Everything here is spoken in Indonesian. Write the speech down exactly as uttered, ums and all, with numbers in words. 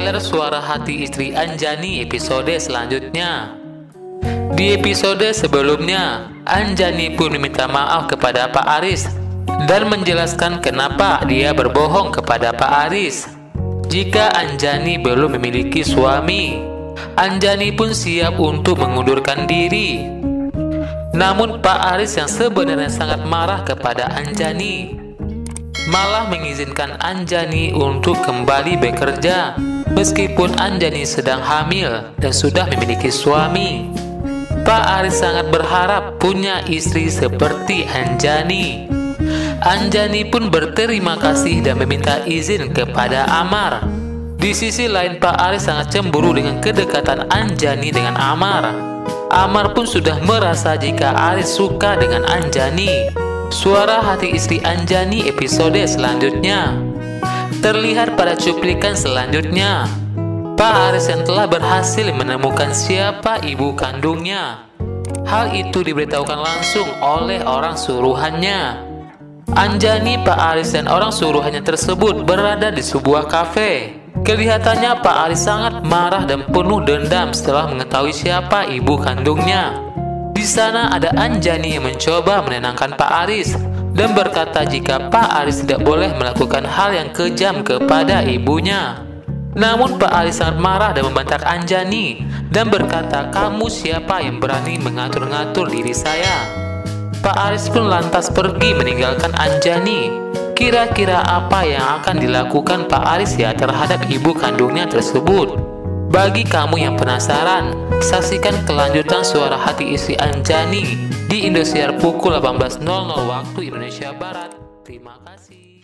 trailer Suara Hati Istri Anjani episode selanjutnya. Di episode sebelumnya, Anjani pun meminta maaf kepada Pak Aris dan menjelaskan kenapa dia berbohong kepada Pak Aris. Jika Anjani belum memiliki suami, Anjani pun siap untuk mengundurkan diri. Namun Pak Aris yang sebenarnya sangat marah kepada Anjani malah mengizinkan Anjani untuk kembali bekerja meskipun Anjani sedang hamil dan sudah memiliki suami. Pak Aris sangat berharap punya istri seperti Anjani. Anjani pun berterima kasih dan meminta izin kepada Amar. Di sisi lain, Pak Aris sangat cemburu dengan kedekatan Anjani dengan Amar. Amar pun sudah merasa jika Aris suka dengan Anjani. Suara Hati Istri Anjani episode selanjutnya. Terlihat pada cuplikan selanjutnya, Pak Aris yang telah berhasil menemukan siapa ibu kandungnya. Hal itu diberitahukan langsung oleh orang suruhannya. Anjani, Pak Aris, dan orang suruhannya tersebut berada di sebuah kafe. Kelihatannya Pak Aris sangat marah dan penuh dendam setelah mengetahui siapa ibu kandungnya. Di sana ada Anjani yang mencoba menenangkan Pak Aris dan berkata jika Pak Aris tidak boleh melakukan hal yang kejam kepada ibunya. Namun Pak Aris sangat marah dan membentak Anjani dan berkata, "Kamu siapa yang berani mengatur-ngatur diri saya?" Pak Aris pun lantas pergi meninggalkan Anjani. Kira-kira apa yang akan dilakukan Pak Aris ya terhadap ibu kandungnya tersebut? Bagi kamu yang penasaran, saksikan kelanjutan Suara Hati Istri Anjani di Indosiar pukul delapan belas waktu Indonesia Barat. Terima kasih.